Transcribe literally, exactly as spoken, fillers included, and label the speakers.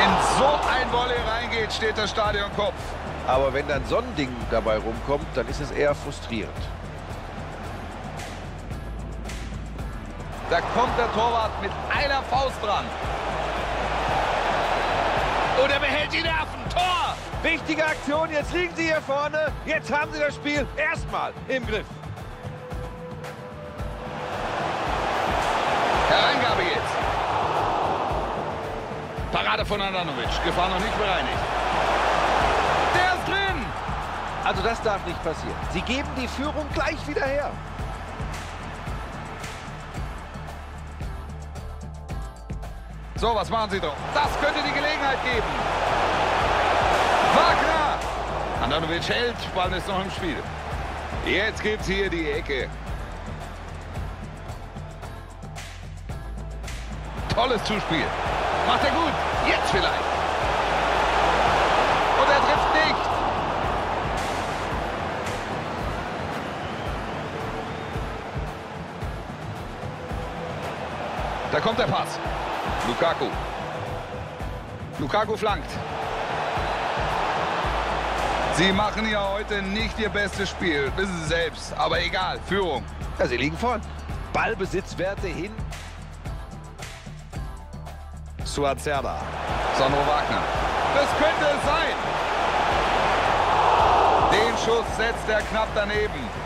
Speaker 1: Wenn so ein Volley reingeht, steht das Stadion Kopf.
Speaker 2: Aber wenn dann so ein Ding dabei rumkommt, dann ist es eher frustrierend.
Speaker 1: Da kommt der Torwart mit einer Faust dran. Und er behält die Nerven. Tor!
Speaker 2: Wichtige Aktion, jetzt liegen sie hier vorne. Jetzt haben sie das Spiel erstmal im Griff.
Speaker 1: Hereingabe jetzt. Parade von Handanovic. Gefahr noch nicht bereinigt. Der ist drin.
Speaker 2: Also das darf nicht passieren. Sie geben die Führung gleich wieder her.
Speaker 1: So, was machen sie doch? Das könnte die Gelegenheit geben. Wagner! Handanovic hält, Ball ist noch im Spiel. Jetzt gibt's hier die Ecke. Tolles Zuspiel. Macht er gut. Jetzt vielleicht. Und er trifft nicht. Da kommt der Pass. Lukaku. Lukaku flankt. Sie machen ja heute nicht ihr bestes Spiel. Wissen Sie selbst. Aber egal. Führung.
Speaker 2: Ja, sie liegen vorn. Ballbesitzwerte hin.
Speaker 1: Suazerda. Sandro Wagner. Das könnte es sein. Den Schuss setzt er knapp daneben.